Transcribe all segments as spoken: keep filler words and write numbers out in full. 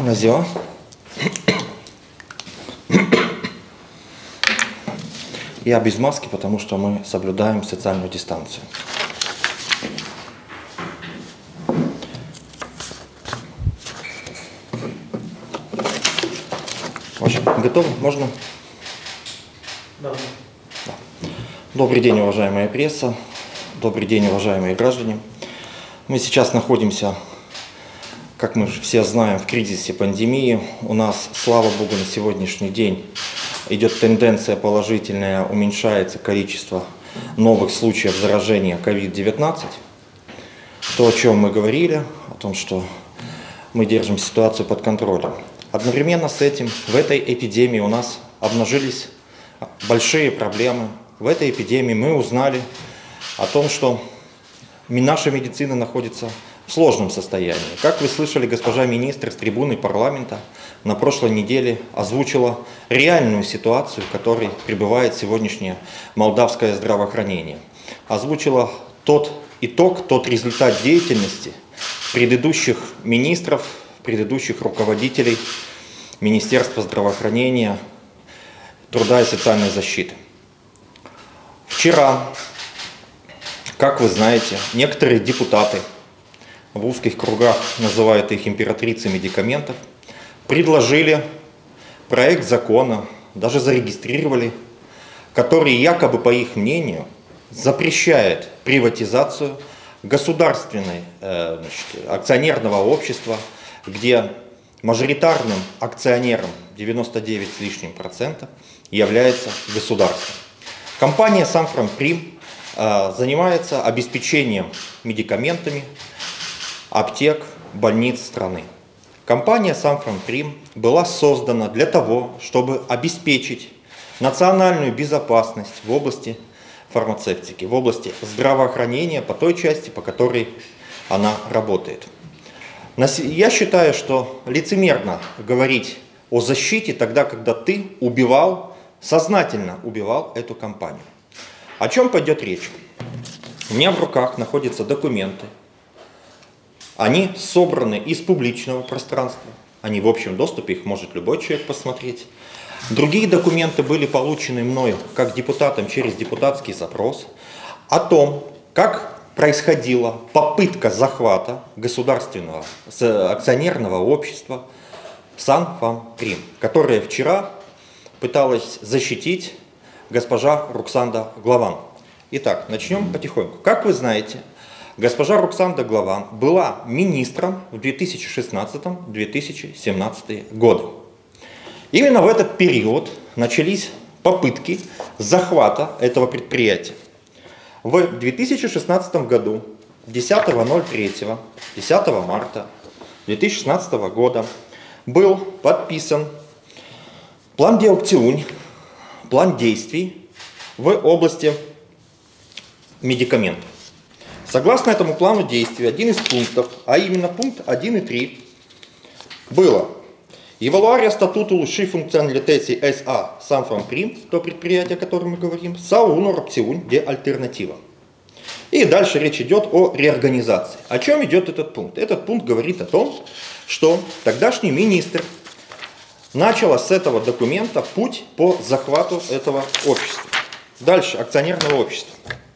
Назио. Я без маски, потому что мы соблюдаем социальную дистанцию. В общем, готовы? Можно? Да. Да. Добрый день, уважаемая пресса. Добрый день, уважаемые граждане. Мы сейчас находимся, как мы все знаем, в кризисе пандемии. У нас, слава богу, на сегодняшний день идет тенденция положительная, уменьшается количество новых случаев заражения ковид девятнадцать. То, о чем мы говорили, о том, что мы держим ситуацию под контролем. Одновременно с этим в этой эпидемии у нас обнажились большие проблемы. В этой эпидемии мы узнали о том, что наша медицина находится в сложном состоянии. Как вы слышали, госпожа министр с трибуны парламента на прошлой неделе озвучила реальную ситуацию, в которой пребывает сегодняшнее молдавское здравоохранение. Озвучила тот итог, тот результат деятельности предыдущих министров, предыдущих руководителей Министерства здравоохранения, труда и социальной защиты. Вчера, как вы знаете, некоторые депутаты, в узких кругах называют их императрицей медикаментов, предложили проект закона, даже зарегистрировали, который якобы, по их мнению, запрещает приватизацию государственной, э, значит, акционерного общества, где мажоритарным акционером девяносто девять с лишним процентов является государство. Компания Санфранприм э, занимается обеспечением медикаментами аптек, больниц страны. Компания Санфранприм была создана для того, чтобы обеспечить национальную безопасность в области фармацевтики, в области здравоохранения по той части, по которой она работает. Я считаю, что лицемерно говорить о защите тогда, когда ты убивал, сознательно убивал эту компанию. О чем пойдет речь? У меня в руках находятся документы. Они собраны из публичного пространства. Они в общем доступе, их может любой человек посмотреть. Другие документы были получены мною, как депутатом, через депутатский запрос о том, как происходила попытка захвата государственного акционерного общества Санфранприм, которое вчера пыталась защитить госпожа Роксанда Главан. Итак, начнем потихоньку. Как вы знаете, госпожа Роксанда Главан была министром в две тысячи шестнадцатом — две тысячи семнадцатом годы. Именно в этот период начались попытки захвата этого предприятия. В две тысячи шестнадцатом году, десятого третьего, десятого марта две тысячи шестнадцатого года, был подписан план Деоктиунь, план действий в области медикаментов. Согласно этому плану действий, один из пунктов, а именно пункт один и три, было «Evaluarea статутului și funcționalității эс а Санфранприм», то предприятие, о котором мы говорим, «sau unor opțiuni de alternativă». И дальше речь идет о реорганизации. О чем идет этот пункт? Этот пункт говорит о том, что тогдашний министр начал с этого документа путь по захвату этого общества. Дальше, акционерного общества.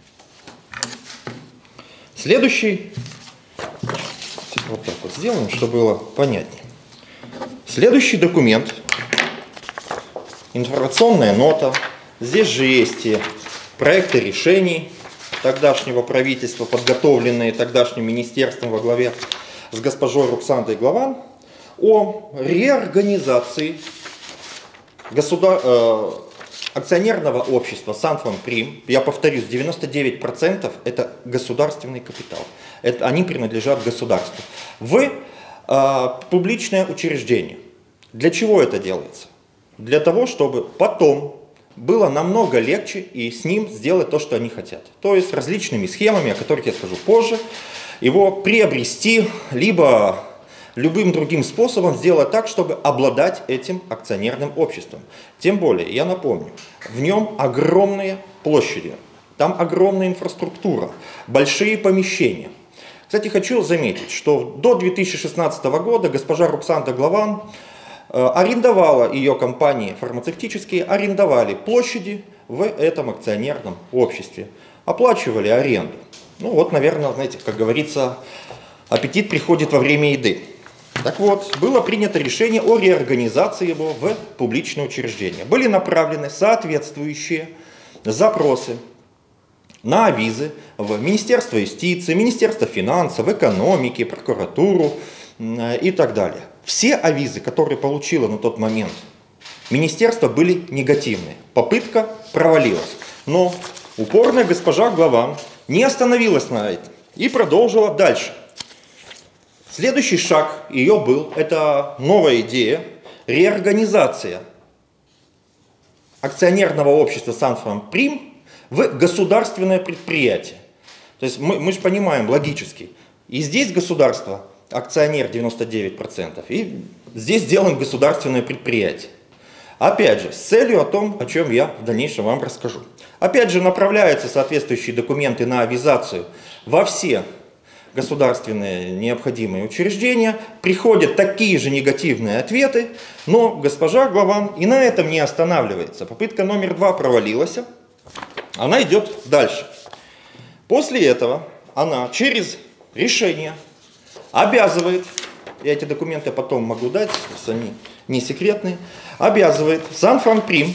Следующий, вот так вот сделаем, чтобы было понятнее. Следующий документ, информационная нота. Здесь же есть и проекты решений тогдашнего правительства, подготовленные тогдашним министерством во главе с госпожой Роксандой Главан, о реорганизации государ... э, акционерного общества Санфранприм. Я повторюсь, девяносто девять процентов это государственный капитал. Это, они принадлежат государству. В э, публичное учреждение. Для чего это делается? Для того, чтобы потом было намного легче и с ним сделать то, что они хотят. То есть различными схемами, о которых я скажу позже, его приобрести, либо любым другим способом сделать так, чтобы обладать этим акционерным обществом. Тем более, я напомню, в нем огромные площади, там огромная инфраструктура, большие помещения. Кстати, хочу заметить, что до две тысячи шестнадцатого года госпожа Роксанда Главан арендовала, ее компании фармацевтические арендовали площади в этом акционерном обществе, оплачивали аренду. Ну вот, наверное, знаете, как говорится, аппетит приходит во время еды. Так вот, было принято решение о реорганизации его в публичное учреждение. Были направлены соответствующие запросы на авизы в Министерство юстиции, Министерство финансов, экономики, прокуратуру и так далее. Все авизы, которые получило на тот момент министерство, были негативные. Попытка провалилась. Но упорная госпожа Главан не остановилась на этом и продолжила дальше. Следующий шаг ее был, это новая идея, реорганизация акционерного общества Санфармприм в государственное предприятие. То есть мы, мы же понимаем логически, и здесь государство акционер девяносто девять процентов, и здесь сделаем государственное предприятие. Опять же, с целью о том, о чем я в дальнейшем вам расскажу. Опять же, направляются соответствующие документы на авизацию во все государственные необходимые учреждения, приходят такие же негативные ответы, но госпожа Главан и на этом не останавливается. Попытка номер два провалилась, она идет дальше. После этого она через решение обязывает, я эти документы потом могу дать, они не секретные, обязывает Санфармприм,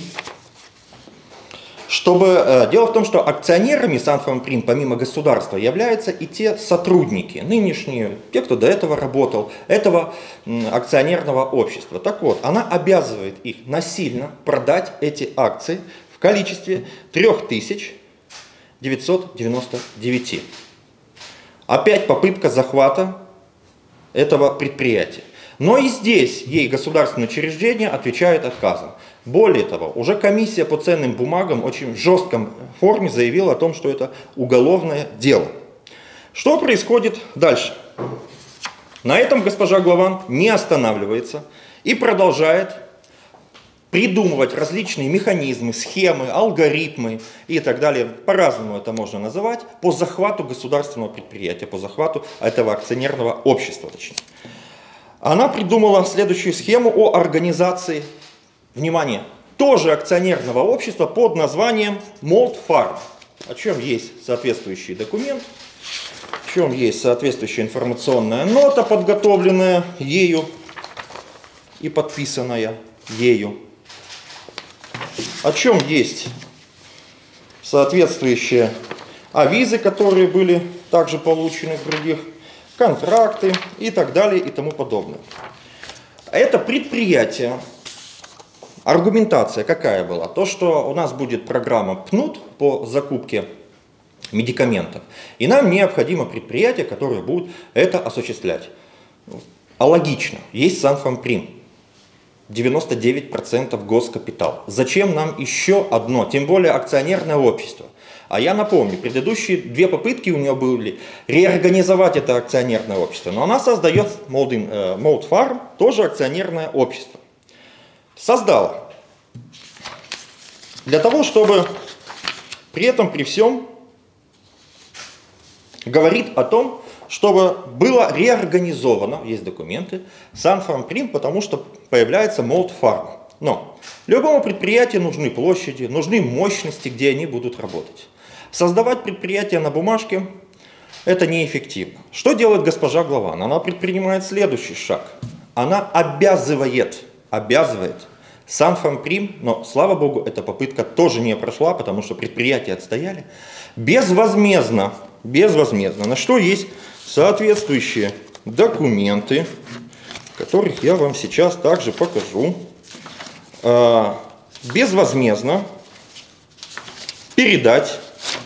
чтобы... Э, дело в том, что акционерами Санфармприм, помимо государства, являются и те сотрудники, нынешние, те, кто до этого работал, этого м, акционерного общества. Так вот, она обязывает их насильно продать эти акции в количестве три тысячи девятьсот девяносто девять. Опять попытка захвата этого предприятия. Но и здесь ей государственное учреждение отвечает отказом. Более того, уже комиссия по ценным бумагам очень в жестком форме заявила о том, что это уголовное дело. Что происходит дальше? На этом госпожа Главан не останавливается и продолжает придумывать различные механизмы, схемы, алгоритмы и так далее, по-разному это можно называть, по захвату государственного предприятия, по захвату этого акционерного общества, точнее. Она придумала следующую схему о организации, внимание, тоже акционерного общества под названием Mold Farm, о чем есть соответствующий документ, в чем есть соответствующая информационная нота, подготовленная ею и подписанная ею. О чем есть соответствующие авизы, которые были также получены в других, контракты и так далее и тому подобное. Это предприятие, аргументация какая была? То, что у нас будет программа ПНУД по закупке медикаментов, и нам необходимо предприятие, которое будет это осуществлять. А логично, есть Санфармприм. девяносто девять процентов госкапитал. Зачем нам еще одно, тем более акционерное общество? А я напомню, предыдущие две попытки у нее были реорганизовать это акционерное общество. Но она создает Mold Farm, тоже акционерное общество. Создала. Для того, чтобы при этом, при всем, говорит о том, чтобы было реорганизовано, есть документы, Санфармприм, потому что появляется Mold Farm. Но любому предприятию нужны площади, нужны мощности, где они будут работать. Создавать предприятие на бумажке – это неэффективно. Что делает госпожа Главан? Она предпринимает следующий шаг. Она обязывает, обязывает Санфармприм, но, слава богу, эта попытка тоже не прошла, потому что предприятия отстояли, безвозмездно, безвозмездно, на что есть соответствующие документы, которых я вам сейчас также покажу, безвозмездно передать,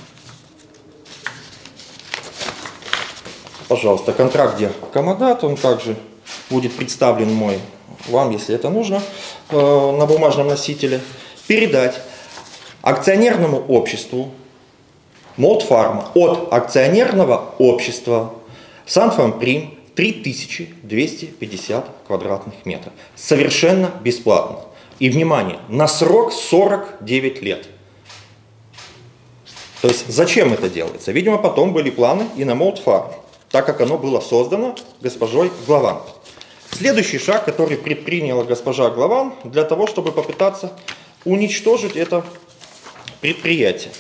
пожалуйста, контракт, где комодат, он также будет представлен мой, вам, если это нужно, на бумажном носителе, передать акционерному обществу Mold Farm от акционерного общества Санфармприм три тысячи двести пятьдесят квадратных метров. Совершенно бесплатно. И, внимание, на срок сорок девять лет. То есть, зачем это делается? Видимо, потом были планы и на Mold Farm. так как оно было создано госпожой Главан. Следующий шаг, который предприняла госпожа Главан для того, чтобы попытаться уничтожить это предприятие.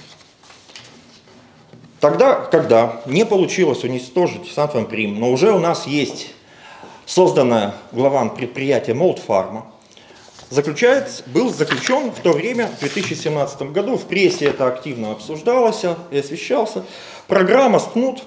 Тогда, когда не получилось уничтожить Санфанприм, но уже у нас есть созданное Главан предприятие Молдфарма, заключается, был заключен в то время, в две тысячи семнадцатом году, в прессе это активно обсуждалось и освещался, программа СТНУД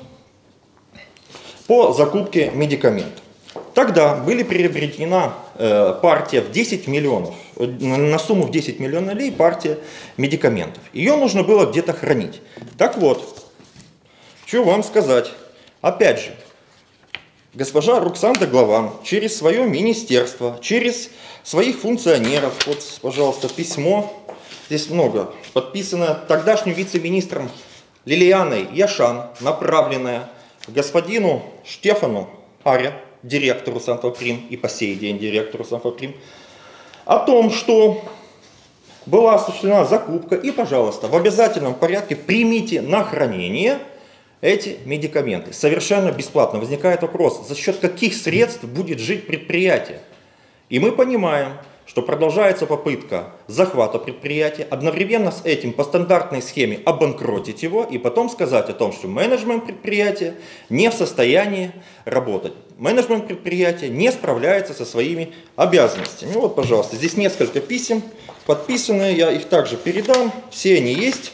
по закупке медикаментов. Тогда были приобретена э, партия в десять миллионов, на сумму в десять миллионов рублей партия медикаментов. Ее нужно было где-то хранить. Так вот, что вам сказать. Опять же, госпожа Роксанда Главан через свое министерство, через своих функционеров, вот, пожалуйста, письмо, здесь много, подписанное тогдашним вице-министром Лилианой Яшан, направленное господину Штефану Аре, директору Санфанприм и по сей день директору Санфанприм, о том, что была осуществлена закупка и, пожалуйста, в обязательном порядке примите на хранение эти медикаменты. Совершенно бесплатно. Возникает вопрос, за счет каких средств будет жить предприятие? И мы понимаем, что продолжается попытка захвата предприятия, одновременно с этим по стандартной схеме обанкротить его и потом сказать о том, что менеджмент предприятия не в состоянии работать. Менеджмент предприятия не справляется со своими обязанностями. Вот, пожалуйста, здесь несколько писем подписанные, я их также передам, все они есть.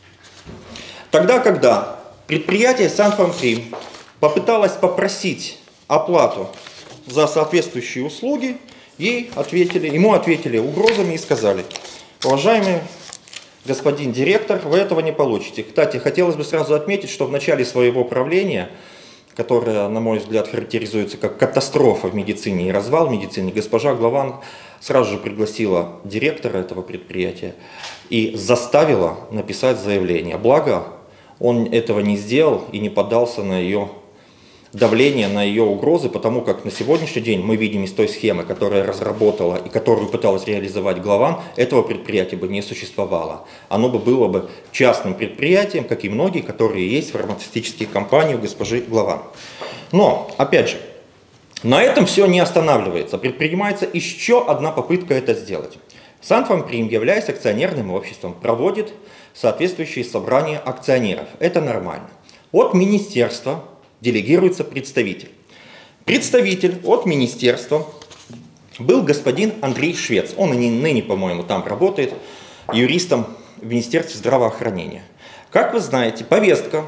Тогда, когда предприятие Санфанприм попыталось попросить оплату за соответствующие услуги, ей ответили, ему ответили угрозами и сказали: уважаемый господин директор, вы этого не получите. Кстати, хотелось бы сразу отметить, что в начале своего правления, которое, на мой взгляд, характеризуется как катастрофа в медицине и развал в медицине, госпожа Главан сразу же пригласила директора этого предприятия и заставила написать заявление. Благо, он этого не сделал и не поддался на ее давление, на ее угрозы, потому как на сегодняшний день мы видим из той схемы, которая разработала и которую пыталась реализовать Главан, этого предприятия бы не существовало. Оно бы было бы частным предприятием, как и многие, которые есть в фармацевтических компаниях у госпожи Главан. Но, опять же, на этом все не останавливается. Предпринимается еще одна попытка это сделать. Санфанприм, являясь акционерным обществом, проводит соответствующие собрания акционеров. Это нормально. От министерства делегируется представитель. Представитель от министерства был господин Андрей Швец. Он и ныне, по-моему, там работает юристом в Министерстве здравоохранения. Как вы знаете, повестка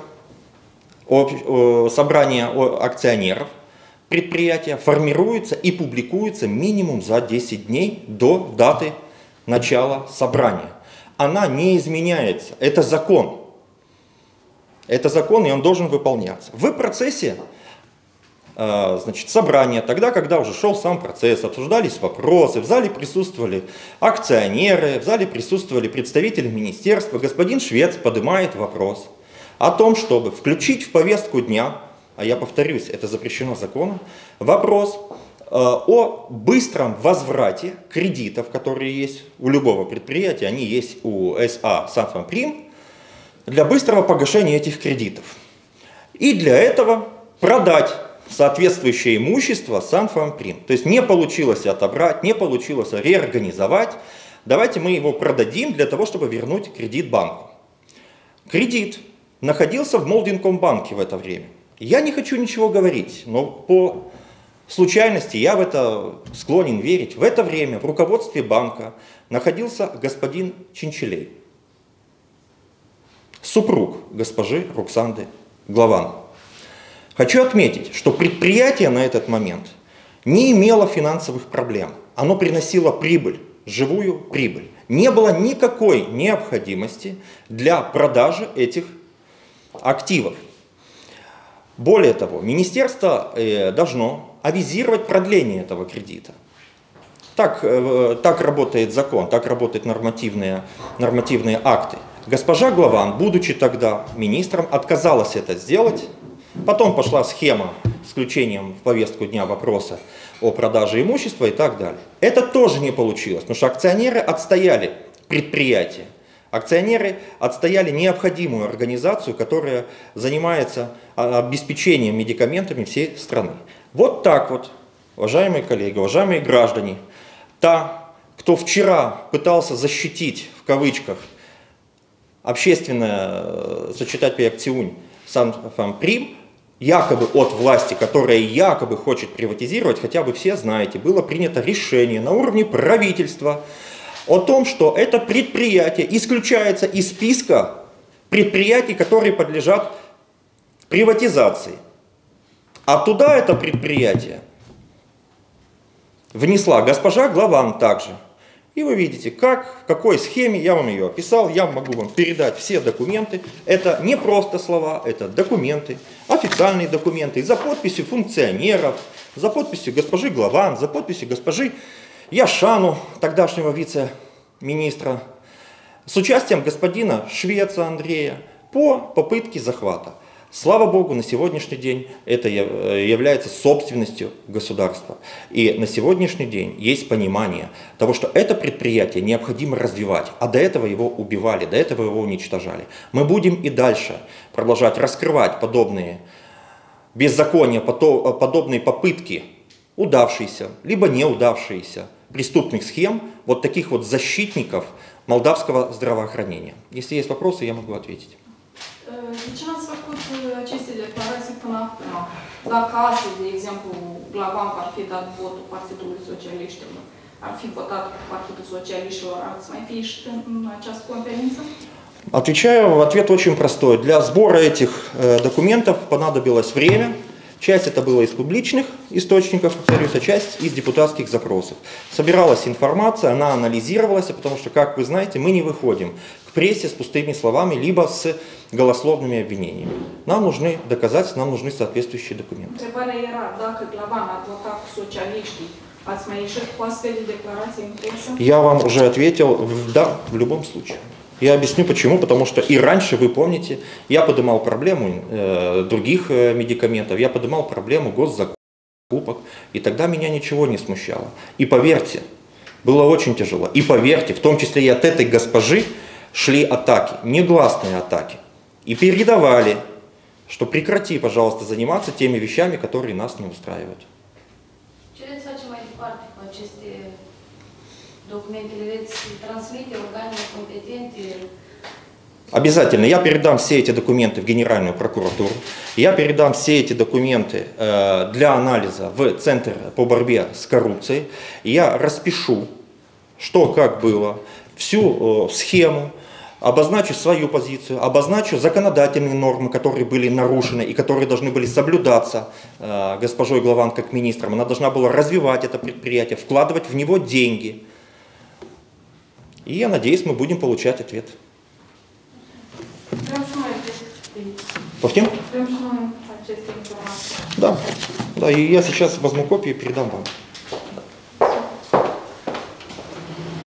собрания акционеров предприятия формируется и публикуется минимум за десять дней до даты начала собрания. Она не изменяется. Это закон. Это закон, и он должен выполняться. В процессе значит, собрания, тогда, когда уже шел сам процесс, обсуждались вопросы, в зале присутствовали акционеры, в зале присутствовали представители министерства, господин Швец поднимает вопрос о том, чтобы включить в повестку дня, а я повторюсь, это запрещено законом, вопрос о быстром возврате кредитов, которые есть у любого предприятия, они есть у эс а Санфанприм, для быстрого погашения этих кредитов. И для этого продать соответствующее имущество Санфанприм. То есть не получилось отобрать, не получилось реорганизовать. Давайте мы его продадим для того, чтобы вернуть кредит банку. Кредит находился в Молдинкомбанке в это время. Я не хочу ничего говорить, но по случайности я в это склонен верить. В это время в руководстве банка находился господин Чинчилей, супруг госпожи Роксанды Главан. Хочу отметить, что предприятие на этот момент не имело финансовых проблем. Оно приносило прибыль, живую прибыль. Не было никакой необходимости для продажи этих активов. Более того, министерство должно авизировать продление этого кредита. Так, так работает закон, так работают нормативные, нормативные акты. Госпожа Главан, будучи тогда министром, отказалась это сделать. Потом пошла схема с включением в повестку дня вопроса о продаже имущества и так далее. Это тоже не получилось, потому что акционеры отстояли предприятие Акционеры отстояли необходимую организацию, которая занимается обеспечением медикаментами всей страны. Вот так вот, уважаемые коллеги, уважаемые граждане, та, кто вчера пытался защитить, в кавычках, общественное сочетательное акционь Санфамприм, якобы от власти, которая якобы хочет приватизировать, хотя вы все знаете, было принято решение на уровне правительства о том, что это предприятие исключается из списка предприятий, которые подлежат приватизации. А туда это предприятие внесла госпожа Главан также. И вы видите, как, в какой схеме, я вам ее описал, я могу вам передать все документы. Это не просто слова, это документы, официальные документы, за подписью функционеров, за подписью госпожи Главан, за подписью госпожи Яшану, тогдашнего вице-министра, с участием господина Швеца Андрея по попытке захвата. Слава Богу, на сегодняшний день это является собственностью государства. И на сегодняшний день есть понимание того, что это предприятие необходимо развивать, а до этого его убивали, до этого его уничтожали. Мы будем и дальше продолжать раскрывать подобные беззакония, подобные попытки удавшиеся, либо неудавшиеся преступных схем, вот таких вот защитников молдавского здравоохранения. Если есть вопросы, я могу ответить. De ce n-ați făcut aceste declarații până acum? Dacă astăzi, de exemplu, Glavan ar fi dat votul Partidului Socialiștilor, ar fi votat cu Partidul Socialiștilor, ați mai fi și în această conferință? Отвечаю, ответ очень простой. Для сбора этих э, документов понадобилось время. Часть это было из публичных источников, повторюсь, а часть из депутатских запросов. Собиралась информация, она анализировалась, потому что, как вы знаете, мы не выходим к прессе с пустыми словами, либо с голословными обвинениями. Нам нужны доказательства, нам нужны соответствующие документы. Întrebarea era dacă Glavan a votat cu socialiștii, ați mai ieșit cu astfel de declarații în presă? Я вам уже ответил, да, в любом случае. Я объясню почему, потому что и раньше, вы помните, я поднимал проблему э, других э, медикаментов, я поднимал проблему госзакупок, и тогда меня ничего не смущало. И поверьте, было очень тяжело, и поверьте, в том числе и от этой госпожи шли атаки, негласные атаки, и передавали, что прекрати, пожалуйста, заниматься теми вещами, которые нас не устраивают. Обязательно. Я передам все эти документы в Генеральную прокуратуру. Я передам все эти документы э, для анализа в Центр по борьбе с коррупцией. Я распишу, что как было, всю э, схему, обозначу свою позицию, обозначу законодательные нормы, которые были нарушены и которые должны были соблюдаться э, госпожой Главан как министром. Она должна была развивать это предприятие, вкладывать в него деньги. И я надеюсь, мы будем получать ответ. Повтем? Да, да, и я сейчас возьму копию и передам вам.